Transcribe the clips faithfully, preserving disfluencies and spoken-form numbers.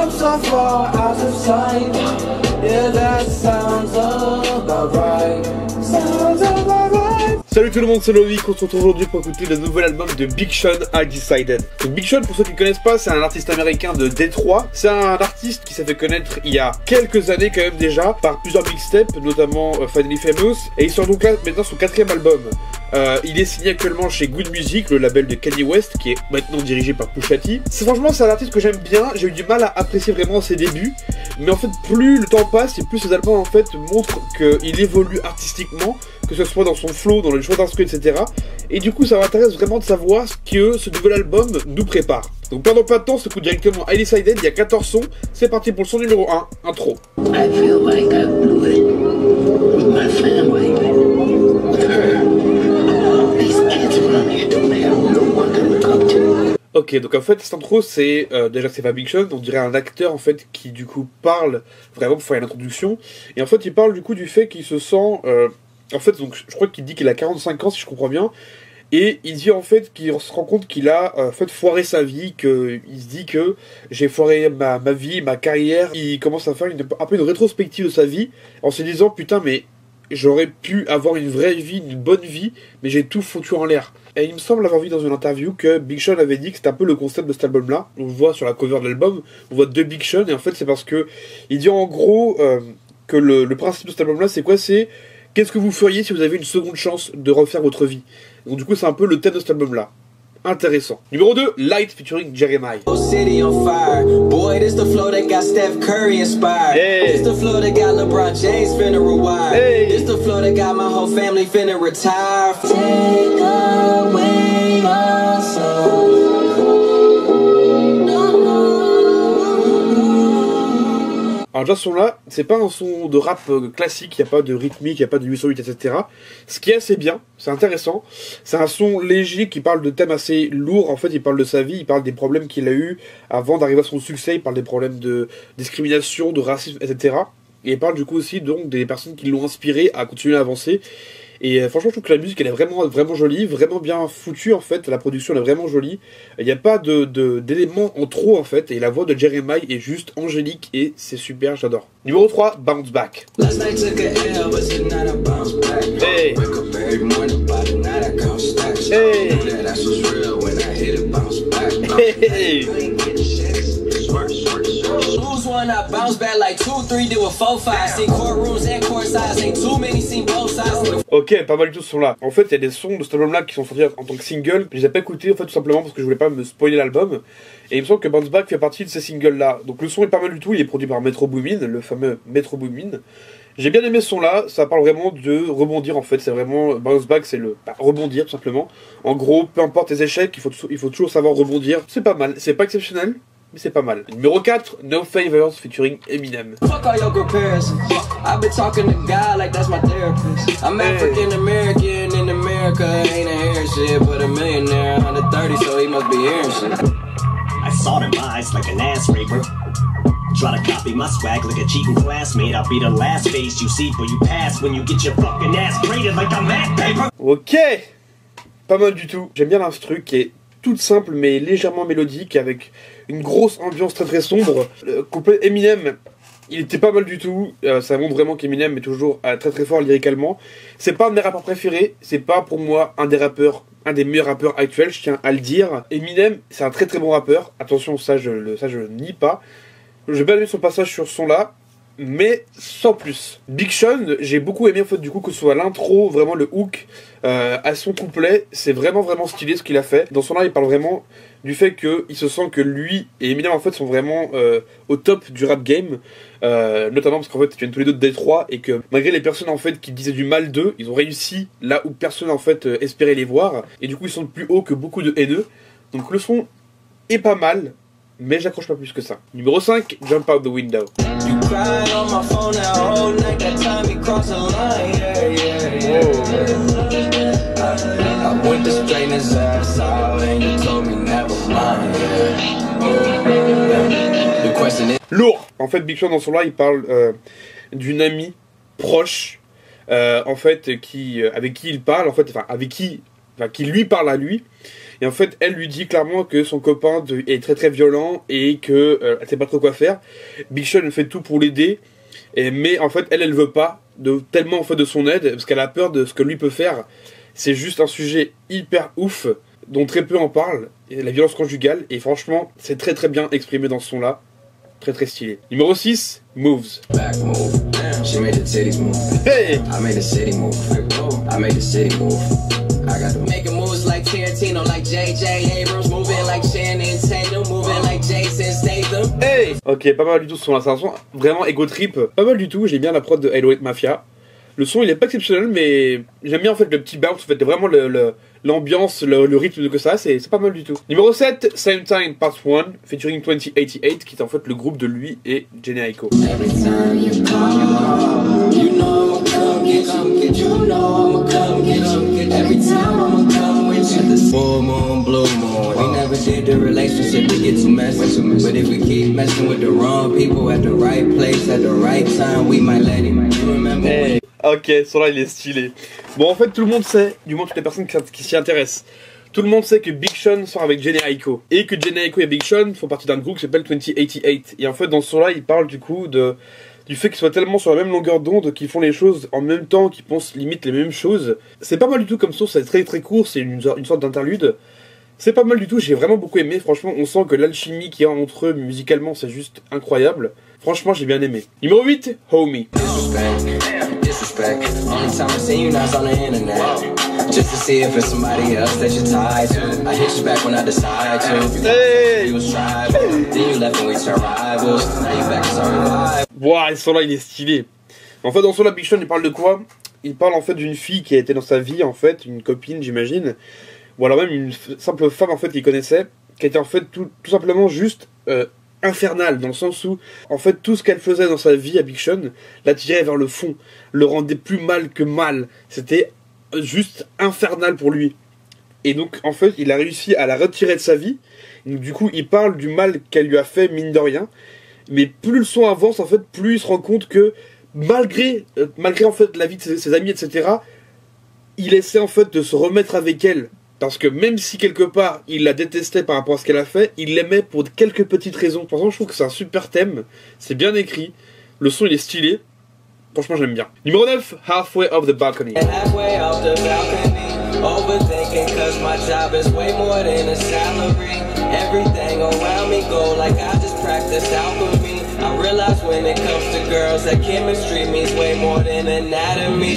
I'm so far out of sight. Yeah, that sounds about right. Sounds about right. Salut tout le monde, c'est Loïc, on se retrouve aujourd'hui pour écouter le nouvel album de Big Sean, I Decided. Donc Big Sean, pour ceux qui ne connaissent pas, c'est un artiste américain de Détroit. C'est un artiste qui s'est fait connaître il y a quelques années quand même déjà, par plusieurs mixtapes, notamment euh, Finally Famous. Et il sort donc là maintenant son quatrième album. Euh, il est signé actuellement chez Good Music, le label de Kanye West, qui est maintenant dirigé par Pusha T. C'est franchement c'est un artiste que j'aime bien, j'ai eu du mal à apprécier vraiment ses débuts, mais en fait plus le temps passe et plus ses albums en fait montrent qu'il évolue artistiquement, que ce soit dans son flow, dans le choix d'instru, et cetera. Et du coup ça m'intéresse vraiment de savoir ce que ce nouvel album nous prépare. Donc perdons pas de temps, on s'écoute directement I Decided, il y a quatorze sons, c'est parti pour le son numéro un, intro. I feel like I blew it with my family, with her. These kids around here don't have no one to look up to. Ok, donc en fait cette intro c'est, euh, déjà c'est pas Big Sean, on dirait un acteur en fait qui du coup parle vraiment pour faire une introduction. Et en fait il parle du coup du fait qu'il se sent, euh, en fait donc je crois qu'il dit qu'il a quarante-cinq ans si je comprends bien. Et il dit en fait qu'il se rend compte qu'il a euh, en fait foiré sa vie, qu'il se dit que j'ai foiré ma, ma vie, ma carrière. Il commence à faire une, un peu une rétrospective de sa vie en se disant putain mais j'aurais pu avoir une vraie vie, une bonne vie, mais j'ai tout foutu en l'air. Et il me semble avoir vu dans une interview que Big Sean avait dit que c'était un peu le concept de cet album-là. On le voit sur la cover de l'album, on voit deux Big Sean, et en fait c'est parce que il dit en gros euh, que le, le principe de cet album-là c'est quoi? C'est qu'est-ce que vous feriez si vous avez une seconde chance de refaire votre vie? Donc du coup c'est un peu le thème de cet album-là. Intéressant. Numéro deux, Light featuring Jeremiah. City on fire. Boy, this the flow that got Steph Curry inspired. Hey. This the flow that got LeBron James finna rewire. Hey. This the flow that got my whole family finna retire. Take away your soul. Alors déjà ce son là, c'est pas un son de rap euh, classique, il n'y a pas de rythmique, il n'y a pas de huit cent huit, et cetera. Ce qui est assez bien, c'est intéressant. C'est un son léger qui parle de thèmes assez lourds, en fait il parle de sa vie, il parle des problèmes qu'il a eu avant d'arriver à son succès, il parle des problèmes de discrimination, de racisme, et cetera. Et il parle du coup aussi donc des personnes qui l'ont inspiré à continuer à avancer. Et euh, franchement je trouve que la musique elle est vraiment, vraiment jolie, vraiment bien foutue en fait, la production elle est vraiment jolie. Il n'y a pas de, de, d'éléments en trop en fait, et la voix de Jeremiah est juste angélique et c'est super, j'adore. Numéro trois, Bounce Back. Last night took a L, but tonight I bounce back. Hey. Wake up every morning, by the night I count stacks. Hey. Yeah, that's what's real when I hit it, bounce back. Hey. Lose one, I bounce back like two, three, do a four, five. See courtrooms and court size, ain't too many, seen both sides. Ok, pas mal du tout ce son là. En fait, il y a des sons de cet album là qui sont sortis en tant que single. Je les ai pas écoutés en fait tout simplement parce que je voulais pas me spoiler l'album. Et il me semble que Bounce Back fait partie de ces singles là. Donc le son est pas mal du tout, il est produit par Metro Boomin, le fameux Metro Boomin. J'ai bien aimé ce son là, ça parle vraiment de rebondir en fait, c'est vraiment, Bounce Back c'est le, bah, rebondir tout simplement. En gros, peu importe tes échecs, il faut, il faut toujours savoir rebondir. C'est pas mal, c'est pas exceptionnel, mais c'est pas mal. Numéro quatre, No Favors featuring Eminem. Fuck all your comparisons. I've been talking to God like that's my therapist. I'm African American in America, ain't a hair shit, but a millionaire under thirty, so he must be hearing shit. I saw them eyes like an ass raper. Try to copy my swag like a cheating classmate. I'll be the last face you see for you pass when you get your fucking ass graded like a math paper. Ok, pas mal du tout. J'aime bien l'instru qui est toute simple mais légèrement mélodique avec une grosse ambiance très très sombre. Le couplet Eminem, il était pas mal du tout. Euh, ça montre vraiment qu'Eminem est toujours euh, très très fort lyricalement. C'est pas un de mes rappeurs préférés. C'est pas pour moi un des rappeurs, un des meilleurs rappeurs actuels. Je tiens à le dire. Eminem, c'est un très très bon rappeur. Attention, ça je le, ça je le nie pas. J'ai bien aimé son passage sur ce son là, mais sans plus. Big Sean, j'ai beaucoup aimé en fait du coup que ce soit l'intro, vraiment le hook euh, à son couplet, c'est vraiment vraiment stylé ce qu'il a fait. Dans son là il parle vraiment du fait qu'il se sent que lui et Eminem en fait sont vraiment euh, au top du rap game, euh, notamment parce qu'en fait ils viennent tous les deux de Détroit et que malgré les personnes en fait qui disaient du mal d'eux, ils ont réussi là où personne en fait euh, espérait les voir, et du coup ils sont plus hauts que beaucoup de haineux. Donc le son est pas mal, mais j'accroche pas plus que ça. Numéro cinq, Jump Out the Window. You cried on my phone that whole night, that time you crossed the line, yeah, yeah, yeah. I, I went to straighten his ass out and you told me never mind, yeah. The question is... Lourd. En fait, Big Sean dans son là, il parle euh, d'une amie proche, euh, en fait, qui, euh, avec qui il parle, en fait, enfin, avec qui enfin qui lui parle à lui. Et en fait, elle lui dit clairement que son copain de, est très très violent et que euh, elle sait pas trop quoi faire. Big Sean fait tout pour l'aider, et mais en fait, elle elle veut pas de tellement en fait de son aide parce qu'elle a peur de ce que lui peut faire. C'est juste un sujet hyper ouf dont très peu en parlent, et la violence conjugale, et franchement, c'est très très bien exprimé dans ce son-là. Très très stylé. Numéro six, Moves. Back move. She made the titties move. Hey! I made the city move. I made the city move. I got to making moves like Tarantino, like J J Abrams, moving like Shannon Tatum, moving like Jason Statham. Hey! Ok, pas mal du tout ce son-là. C'est un son vraiment ego trip. Pas mal du tout. J'ai bien la prod de Halo eight Mafia. Le son il est pas exceptionnel, mais j'aime bien en fait le petit bounce, en fait, vraiment le, le, l'ambiance, le, le rythme que ça a, c'est, c'est pas mal du tout. Numéro sept, Same Time Part one, featuring twenty eighty-eight, qui est en fait le groupe de lui et Jhené Aiko. Every time you call, you know I'ma come get you, get you know I'ma come get you. Every time I'ma come with you. The full moon, blue moon. We never did the relationship to get too messy, but if we keep messing with the wrong people at the right place at the right time, we might let him. You remember? Hey. Ok, ce là il est stylé. Bon, en fait, tout le monde sait, du moins toutes les personnes qui, qui s'y intéressent, tout le monde sait que Big Sean sort avec Jhené Aiko. Et que Jhené Aiko et Big Sean font partie d'un groupe qui s'appelle twenty eighty-eight. Et en fait, dans ce son-là, il parle du coup de, du fait qu'ils soient tellement sur la même longueur d'onde qu'ils font les choses en même temps, qu'ils pensent limite les mêmes choses. C'est pas mal du tout comme son, c'est très très court, c'est une, une sorte d'interlude. C'est pas mal du tout, j'ai vraiment beaucoup aimé. Franchement, on sent que l'alchimie qu'il y a entre eux musicalement, c'est juste incroyable. Franchement, j'ai bien aimé. Numéro huit, Homie. Disrespect, disrespect. Only time I see you now is on the internet. Just to see if it's somebody else that you're tied to. I hit you back when I decide to. Hey! You was tribal, then you left and we turned rivals. Now you back, sorry, why? Ouah, ce son-là, il est stylé. En fait, dans ce son-là, Big Sean, il parle de quoi? Il parle en fait d'une fille qui a été dans sa vie, en fait, une copine, j'imagine. Ou alors même une simple femme, en fait, qu'il connaissait, qui était en fait tout, tout simplement juste euh, infernale, dans le sens où, en fait, tout ce qu'elle faisait dans sa vie à Big Sean l'attirait vers le fond, le rendait plus mal que mal. C'était juste infernal pour lui. Et donc, en fait, il a réussi à la retirer de sa vie. Donc, du coup, il parle du mal qu'elle lui a fait, mine de rien. Mais plus le son avance, en fait, plus il se rend compte que, malgré, euh, malgré en fait, la vie de ses, ses amis, et cetera, il essaie, en fait, de se remettre avec elle. Parce que même si quelque part il la détestait par rapport à ce qu'elle a fait, il l'aimait pour quelques petites raisons. Franchement, je trouve que c'est un super thème, c'est bien écrit, le son il est stylé, franchement j'aime bien. Numéro neuf, Halfway Off the Balcony. Halfway off the balcony, overthinking cause my job is way more than a salary. Everything around me go like I just practice alchemy. I realize when it comes to girls that chemistry means way more than anatomy.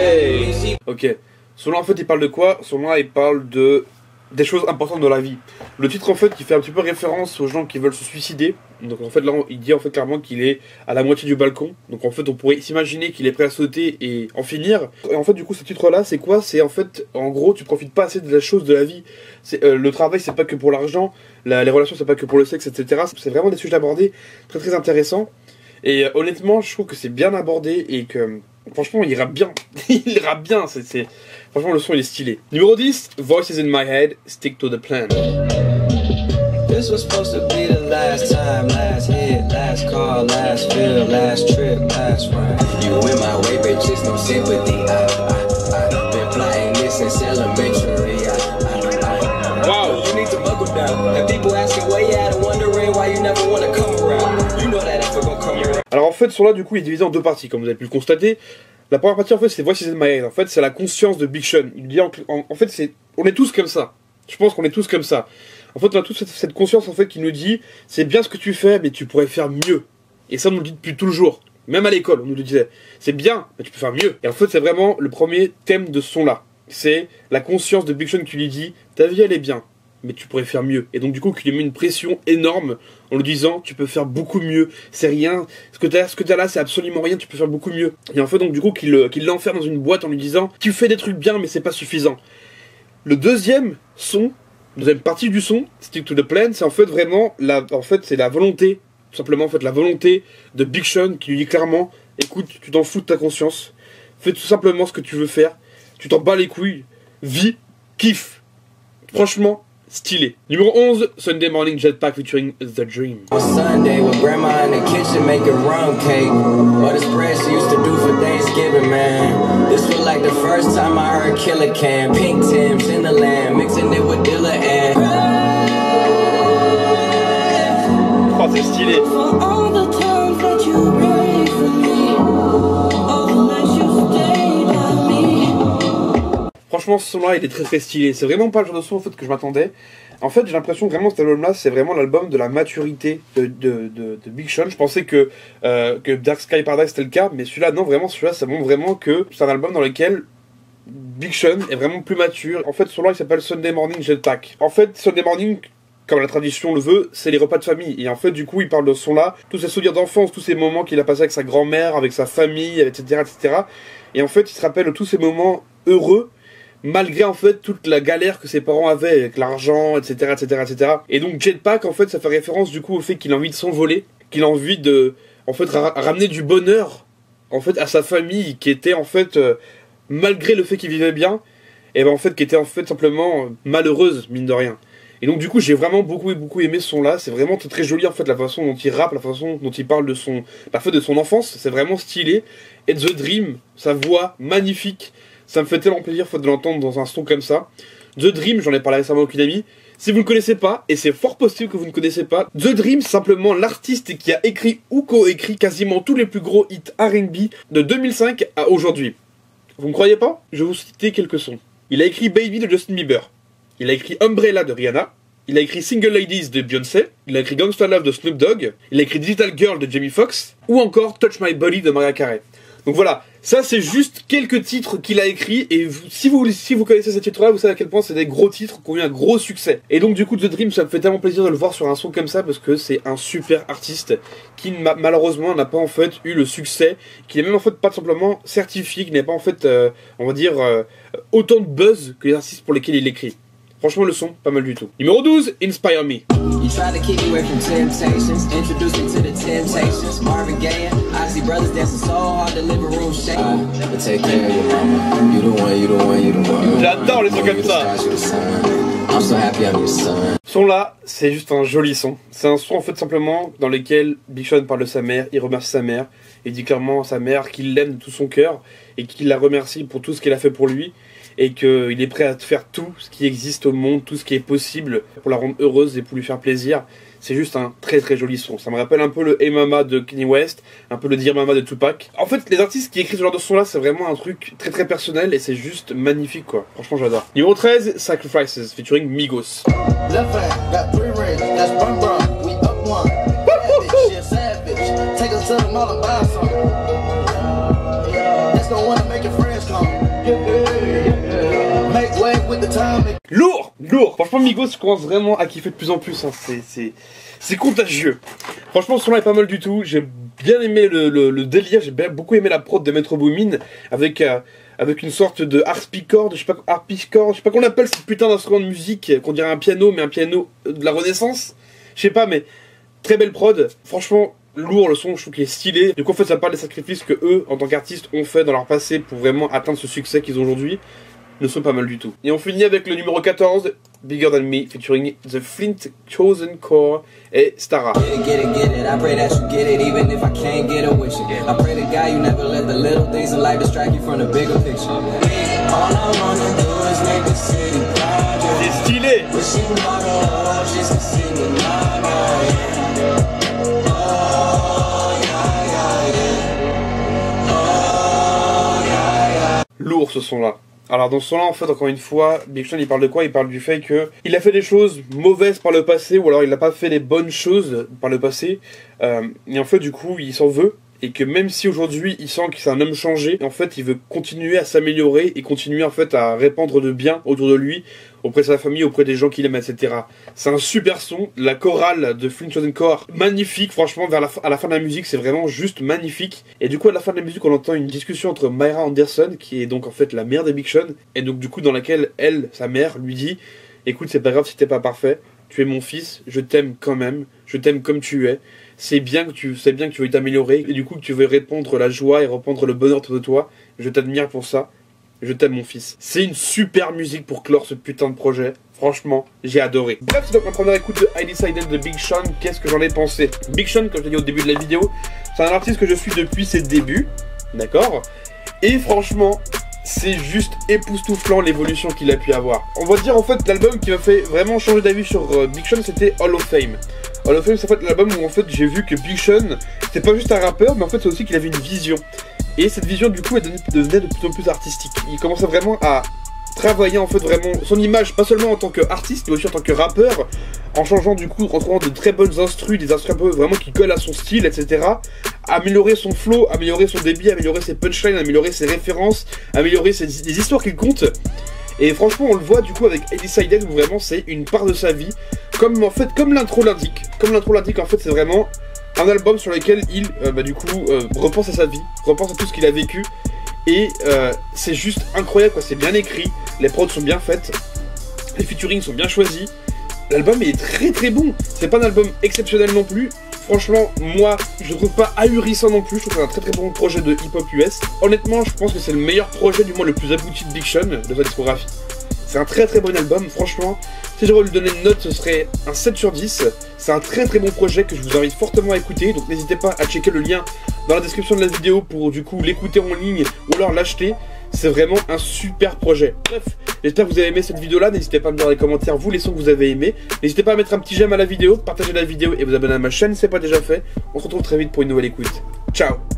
Hey. Ok. Selon en fait il parle de quoi? Selon il parle de des choses importantes dans la vie. Le titre en fait il fait un petit peu référence aux gens qui veulent se suicider. Donc en fait là il dit en fait clairement qu'il est à la moitié du balcon. Donc en fait on pourrait s'imaginer qu'il est prêt à sauter et en finir. Et en fait du coup ce titre là c'est quoi? C'est en fait en gros tu profites pas assez de la chose de la vie. C'est, euh, le travail c'est pas que pour l'argent, la, les relations c'est pas que pour le sexe, et cetera. C'est vraiment des sujets abordés très très intéressants. Et euh, honnêtement je trouve que c'est bien abordé et que franchement il ira bien. Il ira bien, c'est, c'est... franchement le son il est stylé. Numéro dix, Voices in My Head, Stick to the Plan. This was supposed to be the last time, last hit, last call, last fill, last trip, last ride. You win my way, bitch, it's no sympathy. I, I, I been flying this since elementary. I, I, I, Wow. You need to buckle down. And people asking where you at and wondering why you never wanna come around. You know that effort gon' come around. Alors en fait, ce son-là, du coup, il est divisé en deux parties, comme vous avez pu le constater. La première partie, en fait, c'est Voices in My Head. En fait, c'est la conscience de Big Sean. Il dit, en, en, en fait, c'est, on est tous comme ça. Je pense qu'on est tous comme ça. En fait, on a tous cette, cette conscience, en fait, qui nous dit, c'est bien ce que tu fais, mais tu pourrais faire mieux. Et ça, on nous le dit depuis tout le jour. Même à l'école, on nous le disait. C'est bien, mais tu peux faire mieux. Et en fait, c'est vraiment le premier thème de ce son-là. C'est la conscience de Big Sean qui lui dit, ta vie, elle est bien, mais tu pourrais faire mieux. Et donc du coup, qu'il lui met une pression énorme en lui disant, tu peux faire beaucoup mieux, c'est rien, ce que t'as, ce que t'as là, c'est absolument rien, tu peux faire beaucoup mieux. Et en fait, donc du coup, qu'il, qu'il l'enferme dans une boîte en lui disant, tu fais des trucs bien, mais c'est pas suffisant. Le deuxième son, deuxième partie du son, Stick to the Plan, c'est en fait vraiment, la, en fait, c'est la volonté, tout simplement, en fait, la volonté de Big Sean qui lui dit clairement, écoute, tu t'en fous de ta conscience, fais tout simplement ce que tu veux faire, tu t'en bats les couilles, vis, kiffe. Franchement, stylé. Numéro onze, Sunday Morning Jetpack featuring The Dream. On Sunday with grandma in the kitchen making rum cake. But the spread she used to do for Thanksgiving, man. This was like the first time I heard Killer Can. Pink Tims in the land, mixing it with Dilla and Oh, c'est stylé. For all the times that you prayed for me, all the nights you stayed by me. Franchement, ce son-là, il est très très stylé. C'est vraiment pas le genre de son en fait, que je m'attendais. En fait, j'ai l'impression vraiment que cet album-là, c'est vraiment l'album de la maturité de, de, de, de Big Sean. Je pensais que, euh, que Dark Sky Paradise c'était le cas, mais celui-là, non, vraiment, celui-là, ça montre vraiment que c'est un album dans lequel Big Sean est vraiment plus mature. En fait, ce son-là, il s'appelle Sunday Morning Jetpack. En fait, Sunday Morning, comme la tradition le veut, c'est les repas de famille. Et en fait, du coup, il parle de ce son-là, tous ses souvenirs d'enfance, tous ces moments qu'il a passés avec sa grand-mère, avec sa famille, et cetera, et cetera. Et en fait, il se rappelle de tous ces moments heureux, malgré en fait toute la galère que ses parents avaient avec l'argent, et cetera, et cetera, et cetera. Et donc Jetpack, en fait, ça fait référence du coup au fait qu'il a envie de s'envoler, qu'il a envie de, en fait, ra ramener du bonheur, en fait, à sa famille, qui était en fait, euh, malgré le fait qu'il vivait bien, et ben en fait, qui était en fait simplement malheureuse, mine de rien. Et donc du coup, j'ai vraiment beaucoup beaucoup aimé ce son-là. C'est vraiment très, très joli en fait la façon dont il rappe, la façon dont il parle de son, parfois de son enfance. C'est vraiment stylé. Et The Dream, sa voix magnifique. Ça me fait tellement plaisir de l'entendre dans un son comme ça. The Dream, j'en ai parlé récemment avec une amie. Si vous ne connaissez pas, et c'est fort possible que vous ne connaissez pas, The Dream, c'est simplement l'artiste qui a écrit ou co-écrit quasiment tous les plus gros hits R and B de deux mille cinq à aujourd'hui. Vous ne croyez pas? Je vais vous citer quelques sons. Il a écrit Baby de Justin Bieber. Il a écrit Umbrella de Rihanna. Il a écrit Single Ladies de Beyoncé. Il a écrit Gangsta Love de Snoop Dogg. Il a écrit Digital Girl de Jamie Foxx. Ou encore Touch My Body de Mariah Carey. Donc voilà, ça c'est juste quelques titres qu'il a écrits. Et vous, si, vous, si vous connaissez ces titres-là, vous savez à quel point c'est des gros titres qui ont eu un gros succès. Et donc du coup, The Dream, ça me fait tellement plaisir de le voir sur un son comme ça, parce que c'est un super artiste qui malheureusement n'a pas en fait eu le succès, qui n'est même en fait pas simplement certifié, qui n'est pas en fait, euh, on va dire, euh, autant de buzz que les artistes pour lesquels il écrit. Franchement, le son, pas mal du tout. Numéro douze, Inspire Me. You try to keep me away from temptations, introduce me to the temptations. Marvin Gaye, I see brothers dancing so hard, the living room shaking. I take care of your mama. You the one, you the one, you the one. J'adore les sons comme ça. I'm so happy I'm your son. Ce son là, c'est juste un joli son. C'est un son en fait simplement dans lequel Big Sean parle de sa mère, il remercie sa mère, il dit clairement à sa mère qu'il l'aime de tout son cœur et qu'il la remercie pour tout ce qu'elle a fait pour lui. Et qu'il est prêt à faire tout ce qui existe au monde, tout ce qui est possible pour la rendre heureuse et pour lui faire plaisir. C'est juste un très très joli son. Ça me rappelle un peu le Hey Mama de Kanye West, un peu le Dear Mama de Tupac. En fait, les artistes qui écrivent ce genre de son là, c'est vraiment un truc très très personnel et c'est juste magnifique quoi. Franchement, j'adore. Numéro treize, Sacrifices featuring Migos. Lourd, lourd. Franchement, Migos, je commence vraiment à kiffer de plus en plus. Hein. C'est, c'est, c'est contagieux. Franchement, ce son-là est pas mal du tout. J'ai bien aimé le, le, le délire. J'ai bien, beaucoup aimé la prod de Metro Boomin avec euh, avec une sorte de harpsichord, je sais pas, harpsichord, je sais pas qu'on appelle ce putain d'instrument de musique qu'on dirait un piano, mais un piano de la Renaissance. Je sais pas, mais très belle prod. Franchement. Lourd le son, je trouve qu'il est stylé. Du coup en fait ça parle des sacrifices que eux en tant qu'artistes ont fait dans leur passé pour vraiment atteindre ce succès qu'ils ont aujourd'hui. Ne sont pas mal du tout. Et on finit avec le numéro quatorze, Bigger Than Me featuring The Flint Chosen Core et Stara. C'est stylé. Lourd ce son là. Alors dans ce son là en fait encore une fois Big Sean il parle de quoi? Il parle du fait que il a fait des choses mauvaises par le passé ou alors il n'a pas fait les bonnes choses par le passé euh, et en fait du coup il s'en veut et que même si aujourd'hui il sent que c'est un homme changé, en fait il veut continuer à s'améliorer et continuer en fait à répandre de bien autour de lui, auprès de sa famille, auprès des gens qu'il aime, et cetera. C'est un super son, la chorale de Flint Chosen Core, magnifique, franchement, vers la à la fin de la musique, c'est vraiment juste magnifique. Et du coup, à la fin de la musique, on entend une discussion entre Myra Anderson, qui est donc en fait la mère de Big Sean, et donc du coup, dans laquelle elle, sa mère, lui dit « Écoute, c'est pas grave si t'es pas parfait, tu es mon fils, je t'aime quand même, je t'aime comme tu es. C'est bien que tu sais bien que tu veux t'améliorer, et du coup que tu veux répandre la joie et répandre le bonheur autour de toi. Je t'admire pour ça. Je t'aime mon fils. » C'est une super musique pour clore ce putain de projet. Franchement, j'ai adoré. Bref, c'est donc ma première écoute de I Decided de Big Sean. Qu'est-ce que j'en ai pensé? Big Sean, comme je l'ai dit au début de la vidéo, c'est un artiste que je suis depuis ses débuts, d'accord? Et franchement, c'est juste époustouflant l'évolution qu'il a pu avoir. On va dire en fait l'album qui m'a fait vraiment changer d'avis sur euh, Big Sean, c'était Hall of Fame. Hall of Fame, c'est en fait l'album où en fait j'ai vu que Big Sean, c'était pas juste un rappeur, mais en fait c'est aussi qu'il avait une vision. Et cette vision du coup elle devenait de plus en plus artistique. Il commençait vraiment à travailler en fait vraiment son image, pas seulement en tant qu'artiste, mais aussi en tant que rappeur, en changeant du coup, en trouvant de très bonnes instrus, des instrus un peu vraiment qui collent à son style, et cetera. Améliorer son flow, améliorer son débit, améliorer ses punchlines, améliorer ses références, améliorer ses, les histoires qu'il compte. Et franchement, on le voit du coup avec I Decided où vraiment c'est une part de sa vie, comme en fait, comme l'intro l'indique. Comme l'intro l'indique, en fait, c'est vraiment un album sur lequel il, euh, bah, du coup, euh, repense à sa vie, repense à tout ce qu'il a vécu. Et euh, c'est juste incroyable, quoi. C'est bien écrit, les prods sont bien faites, les featurings sont bien choisis. L'album est très très bon. C'est pas un album exceptionnel non plus. Franchement, moi, je le trouve pas ahurissant non plus. Je trouve que c'est un très très bon projet de hip-hop U S. Honnêtement, je pense que c'est le meilleur projet, du moins le plus abouti de Big Sean, de sa discographie. C'est un très très bon album, franchement. Si j'aurais lui donner une note, ce serait un sept sur dix. C'est un très très bon projet que je vous invite fortement à écouter. Donc n'hésitez pas à checker le lien dans la description de la vidéo pour du coup l'écouter en ligne ou alors l'acheter. C'est vraiment un super projet. Bref, j'espère que vous avez aimé cette vidéo là. N'hésitez pas à me dire dans les commentaires vous les sons que vous avez aimés. N'hésitez pas à mettre un petit j'aime à la vidéo, partager la vidéo et vous abonner à ma chaîne si ce n'est pas déjà fait. On se retrouve très vite pour une nouvelle écoute. Ciao.